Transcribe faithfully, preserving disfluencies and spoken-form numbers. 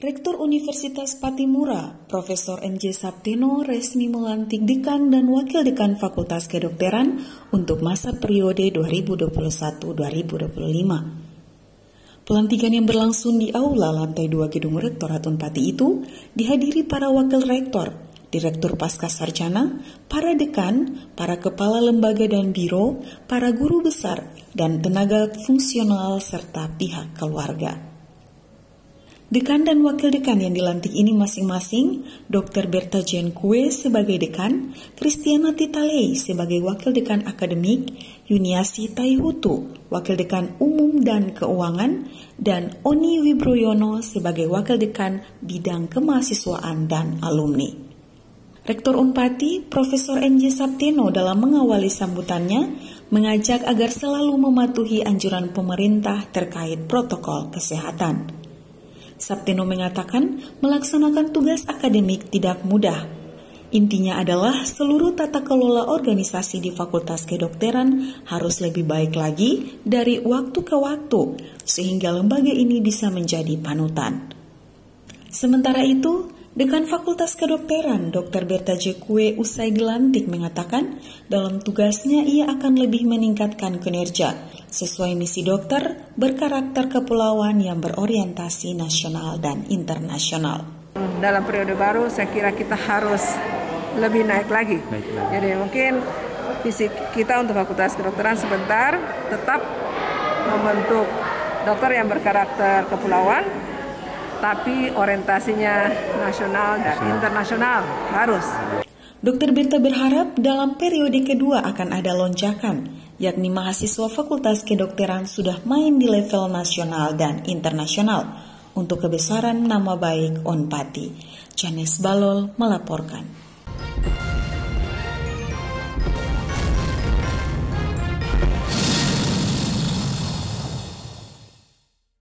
Rektor Universitas Patimura, Profesor M J Sapteno resmi melantik Dekan dan Wakil Dekan Fakultas Kedokteran untuk masa periode dua ribu dua puluh satu sampai dua ribu dua puluh lima. Pelantikan yang berlangsung di Aula lantai dua Gedung Rektorat Unpati itu dihadiri para Wakil Rektor, Direktur Pascasarjana, para Dekan, para Kepala Lembaga dan Biro, para Guru Besar, dan tenaga fungsional serta pihak keluarga. Dekan dan Wakil Dekan yang dilantik ini masing-masing Doktor Berta Jane Kue sebagai Dekan, Kristiana Titalei sebagai Wakil Dekan Akademik, Yuniasi Taihutu, Wakil Dekan Umum dan Keuangan, dan Oni Wibroyono sebagai Wakil Dekan Bidang Kemahasiswaan dan Alumni. Rektor Unpati, Profesor M J Sapteno dalam mengawali sambutannya mengajak agar selalu mematuhi anjuran pemerintah terkait protokol kesehatan. Sapteno mengatakan melaksanakan tugas akademik tidak mudah. Intinya adalah seluruh tata kelola organisasi di Fakultas Kedokteran harus lebih baik lagi dari waktu ke waktu, sehingga lembaga ini bisa menjadi panutan. Sementara itu, Dekan Fakultas Kedokteran Doktor Berta J. Kue usai dilantik mengatakan dalam tugasnya ia akan lebih meningkatkan kinerja sesuai misi dokter berkarakter kepulauan yang berorientasi nasional dan internasional. Dalam periode baru saya kira kita harus lebih naik lagi. Naik lagi. Jadi mungkin visi kita untuk Fakultas Kedokteran sebentar tetap membentuk dokter yang berkarakter kepulauan, tapi orientasinya nasional dan internasional harus. Dokter Berta berharap dalam periode kedua akan ada lonjakan, yakni mahasiswa Fakultas Kedokteran sudah main di level nasional dan internasional untuk kebesaran nama baik Unpati. Janes Balol melaporkan.